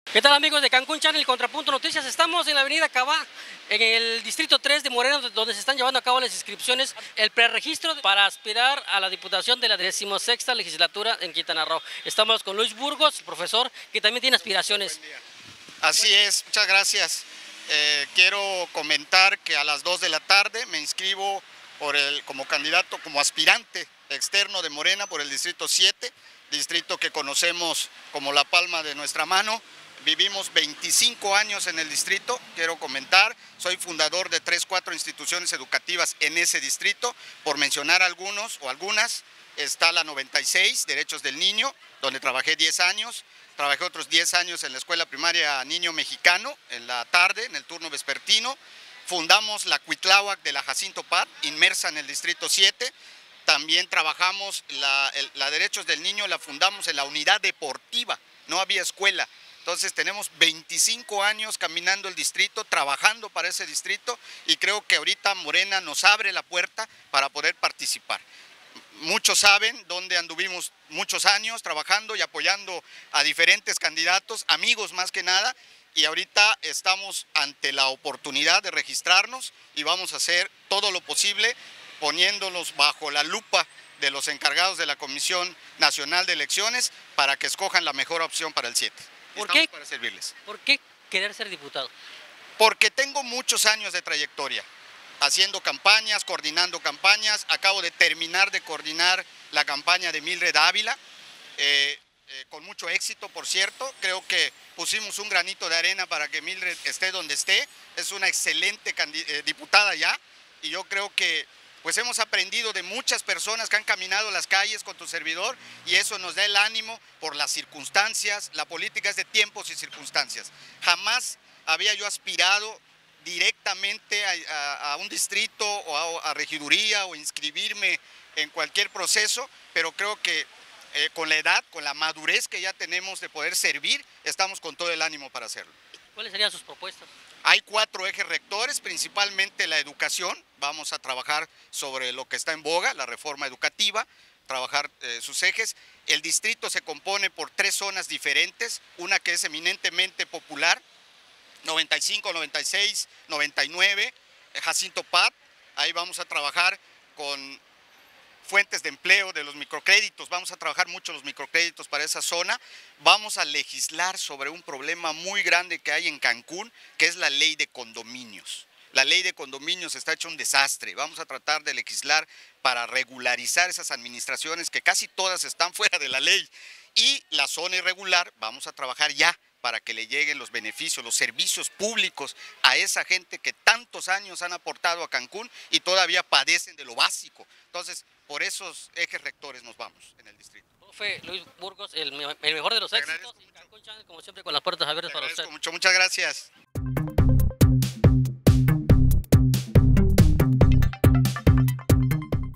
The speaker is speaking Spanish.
¿Qué tal, amigos de Cancún Channel y Contrapunto Noticias? Estamos en la avenida Cabá, en el distrito 3 de Morena, donde se están llevando a cabo las inscripciones, el preregistro para aspirar a la diputación de la 16ª legislatura en Quintana Roo. Estamos con Luis Burgos, profesor, que también tiene aspiraciones. Así es, muchas gracias. Quiero comentar que a las 2 de la tarde me inscribo como candidato, como aspirante externo de Morena por el distrito 7, distrito que conocemos como la palma de nuestra mano. Vivimos 25 años en el distrito, quiero comentar, soy fundador de 4 instituciones educativas en ese distrito, por mencionar algunos o algunas. Está la 96, Derechos del Niño, donde trabajé 10 años, trabajé otros 10 años en la escuela primaria Niño Mexicano, en la tarde, en el turno vespertino. Fundamos la Cuitláhuac de la Jacinto Pat, inmersa en el distrito 7. También trabajamos la Derechos del Niño, la fundamos en la unidad deportiva, no había escuela. Entonces tenemos 25 años caminando el distrito, trabajando para ese distrito, y creo que ahorita Morena nos abre la puerta para poder participar. Muchos saben dónde anduvimos muchos años trabajando y apoyando a diferentes candidatos, amigos más que nada, y ahorita estamos ante la oportunidad de registrarnos y vamos a hacer todo lo posible poniéndonos bajo la lupa de los encargados de la Comisión Nacional de Elecciones para que escojan la mejor opción para el 7. ¿Por qué? Para servirles. ¿Por qué querer ser diputado? Porque tengo muchos años de trayectoria, haciendo campañas, coordinando campañas. Acabo de terminar de coordinar la campaña de Mildred Ávila, con mucho éxito, por cierto. Creo que pusimos un granito de arena para que Mildred esté donde esté. Es una excelente diputada ya, y yo creo que pues hemos aprendido de muchas personas que han caminado las calles con tu servidor, y eso nos da el ánimo por las circunstancias. La política es de tiempos y circunstancias. Jamás había yo aspirado directamente a un distrito o a regiduría o inscribirme en cualquier proceso, pero creo que con la edad, con la madurez que ya tenemos de poder servir, estamos con todo el ánimo para hacerlo. ¿Cuáles serían sus propuestas? Hay 4 ejes rectores, principalmente la educación. Vamos a trabajar sobre lo que está en boga, la reforma educativa, trabajar sus ejes. El distrito se compone por 3 zonas diferentes, una que es eminentemente popular, 95, 96, 99, Jacinto Pat. Ahí vamos a trabajar con fuentes de empleo de los microcréditos, vamos a trabajar mucho los microcréditos para esa zona. Vamos a legislar sobre un problema muy grande que hay en Cancún, que es la ley de condominios. La ley de condominios está hecha un desastre. Vamos a tratar de legislar para regularizar esas administraciones que casi todas están fuera de la ley. Y la zona irregular, vamos a trabajar ya para que le lleguen los beneficios, los servicios públicos a esa gente que tantos años han aportado a Cancún y todavía padecen de lo básico. Entonces, por esos ejes rectores nos vamos en el distrito. Profe Luis Burgos, el mejor de los éxitos, y Cancún Channel, como siempre, con las puertas abiertas para usted. Muchas gracias.